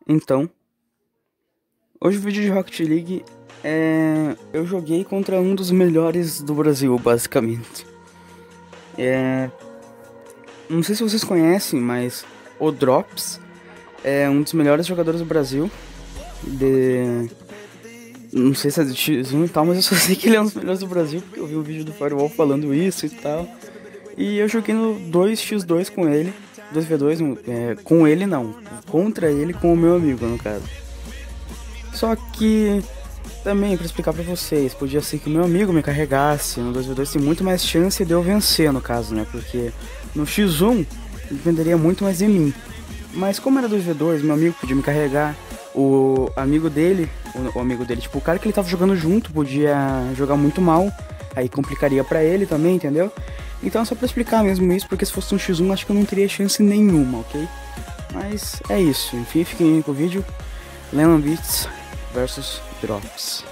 Então, hoje o vídeo de Rocket League eu joguei contra um dos melhores do Brasil, basicamente. Não sei se vocês conhecem, mas o Drops é um dos melhores jogadores do Brasil. Não sei se é de X1 e tal, mas eu só sei que ele é um dos melhores do Brasil, porque eu vi um vídeo do Firewall falando isso e tal. E eu joguei no 2x2 com ele, 2v2, com ele não, contra ele com o meu amigo, no caso. Só que, também, pra explicar pra vocês, podia ser que o meu amigo me carregasse, no 2v2 tem muito mais chance de eu vencer, no caso, né, porque no X1 ele dependeria muito mais de mim. Mas como era 2v2, meu amigo podia me carregar, o amigo dele, tipo, o cara que ele tava jogando junto podia jogar muito mal, aí complicaria pra ele também, entendeu? Então é só pra explicar mesmo isso, porque se fosse um X1 acho que eu não teria chance nenhuma, ok? Mas é isso, enfim, fiquem aí com o vídeo. Lemon Beats versus Drops.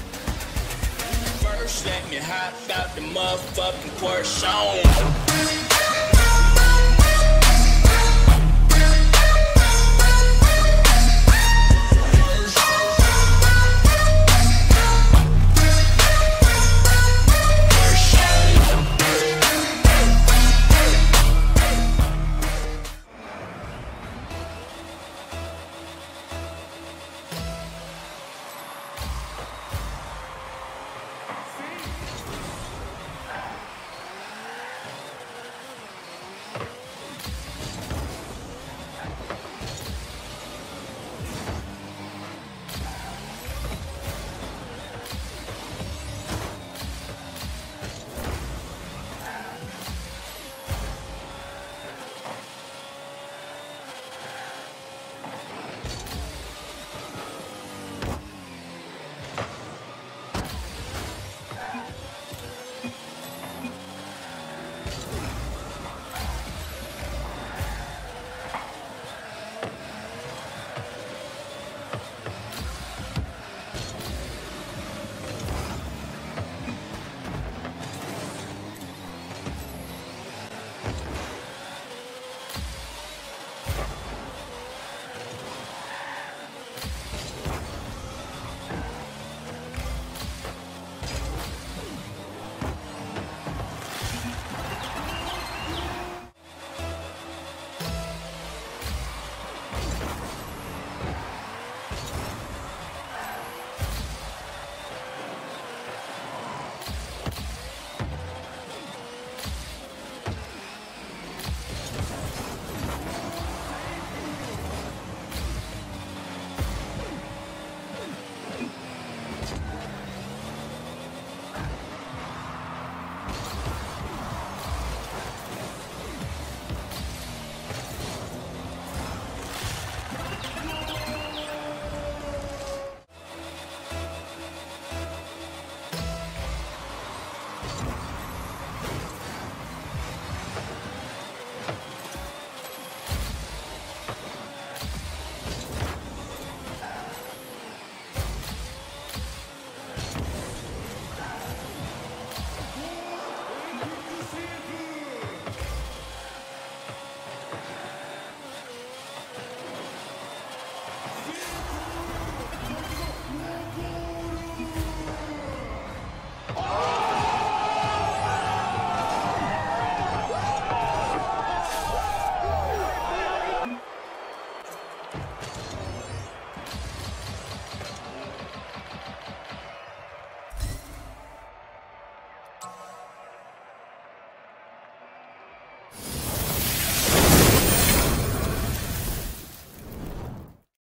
Let me hop out the motherfucking Porsche on.